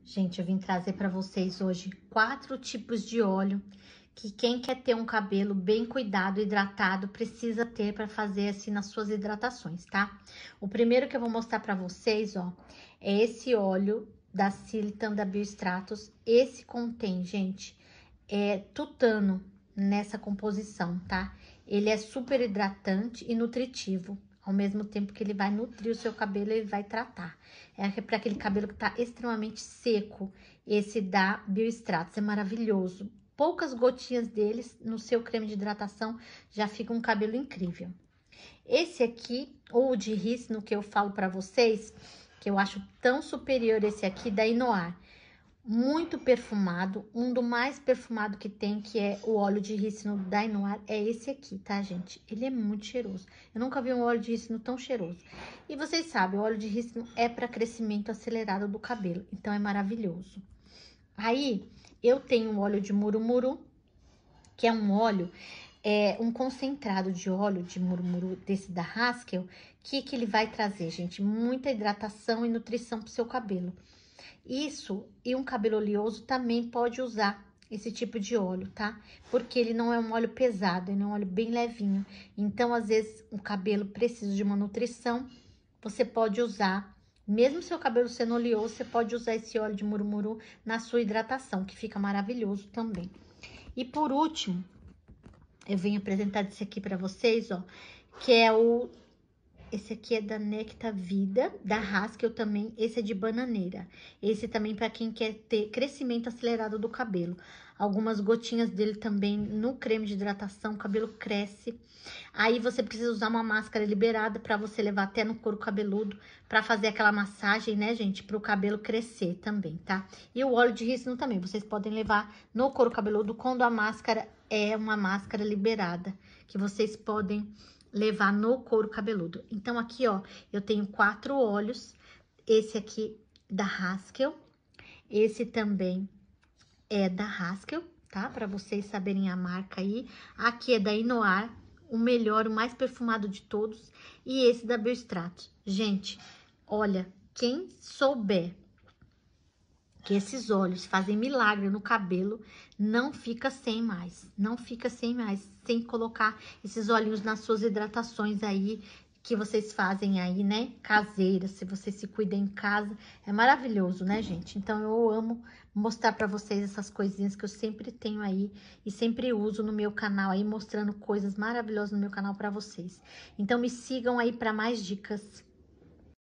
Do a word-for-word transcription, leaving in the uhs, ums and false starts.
Gente, eu vim trazer para vocês hoje quatro tipos de óleo que quem quer ter um cabelo bem cuidado, hidratado, precisa ter para fazer assim nas suas hidratações, tá? O primeiro que eu vou mostrar para vocês, ó, é esse óleo da Silitan da Biostratos. Esse contém, gente, é tutano nessa composição, tá? Ele é super hidratante e nutritivo. Ao mesmo tempo que ele vai nutrir o seu cabelo, ele vai tratar. É para aquele cabelo que tá extremamente seco. Esse da Biostratos é maravilhoso. Poucas gotinhas deles no seu creme de hidratação já fica um cabelo incrível. Esse aqui, ou de rícino, que eu falo para vocês, que eu acho tão superior esse aqui, da Inoar. Muito perfumado, um do mais perfumado que tem, que é o óleo de rícino da Inoar, é esse aqui, tá, gente? Ele é muito cheiroso. Eu nunca vi um óleo de rícino tão cheiroso. E vocês sabem, o óleo de rícino é para crescimento acelerado do cabelo, então é maravilhoso. Aí, eu tenho o óleo de murumuru, que é um óleo, é um concentrado de óleo de murumuru desse da Haskell, que que ele vai trazer, gente? Muita hidratação e nutrição pro seu cabelo. Isso, e um cabelo oleoso também pode usar esse tipo de óleo, tá? Porque ele não é um óleo pesado, ele é um óleo bem levinho. Então, às vezes, o cabelo precisa de uma nutrição, você pode usar, mesmo seu cabelo sendo oleoso, você pode usar esse óleo de murumuru na sua hidratação, que fica maravilhoso também. E por último, eu venho apresentar esse aqui pra vocês, ó, que é o... Esse aqui é da Necta Vida, da Haskell também. Esse é de bananeira. Esse também para quem quer ter crescimento acelerado do cabelo. Algumas gotinhas dele também no creme de hidratação, o cabelo cresce. Aí você precisa usar uma máscara liberada para você levar até no couro cabeludo, para fazer aquela massagem, né, gente, para o cabelo crescer também, tá? E o óleo de rícino também, vocês podem levar no couro cabeludo quando a máscara é uma máscara liberada, que vocês podem levar no couro cabeludo. Então, aqui, ó, eu tenho quatro óleos. Esse aqui da Haskell. Esse também é da Haskell, tá? Pra vocês saberem a marca aí. Aqui é da Inoar, o melhor, o mais perfumado de todos. E esse da Biostratos. Gente, olha, quem souber que esses óleos fazem milagre no cabelo, não fica sem mais, não fica sem mais, sem colocar esses olhinhos nas suas hidratações aí, que vocês fazem aí, né, caseiras, se você se cuida em casa, é maravilhoso, né, gente? Então, eu amo mostrar pra vocês essas coisinhas que eu sempre tenho aí e sempre uso no meu canal aí, mostrando coisas maravilhosas no meu canal pra vocês. Então, me sigam aí pra mais dicas.